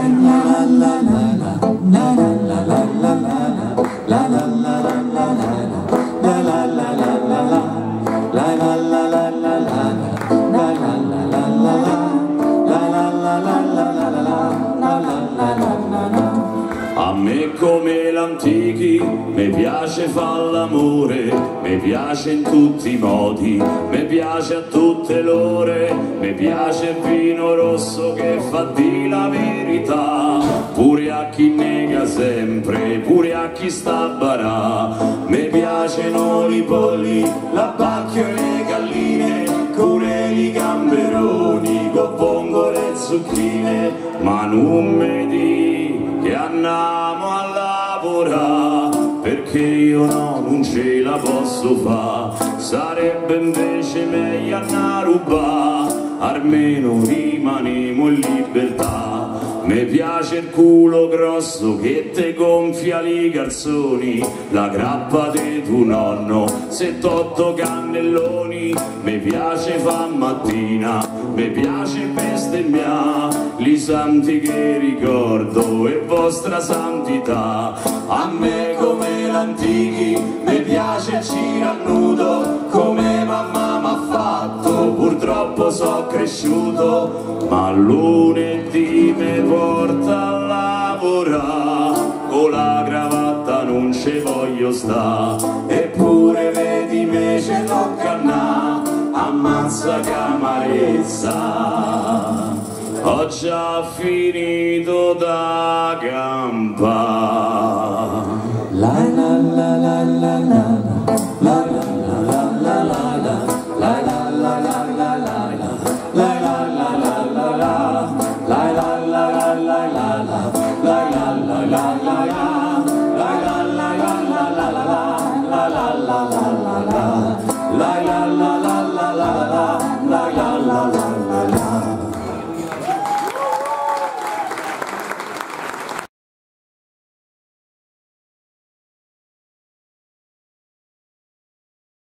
A me come l'antichi, mi piace far l'amore, mi piace in tutti i modi, mi piace a tutte l'ore, mi piace il vino rosso che fa di la verità, pure a chi nega sempre, pure a chi sta a barà, mi piacciono i polli, l'abbacchio e le galline, pure i gamberoni, con vongole e zucchine, ma non mi di che andiamo a lavorare, perché io no, non ce la posso fare, sarebbe invece meglio andare a rubare, almeno rimaniamo in libertà. Mi piace il culo grosso che te gonfia i calzoni, la grappa di tuo nonno, 78 cannelloni, mi piace fa mattina, mi piace bestemmiare, li santi che ricordo e vostra santità. A me come l'antichi, mi piace gira nudo, come mamma m'ha fatto, purtroppo so cresciuto, ma lunedì mi porta a lavorare, con la cravatta non ci voglio sta, eppure vedi me ce l'ho canna, ammazza che amarezza, ho già finito da campare.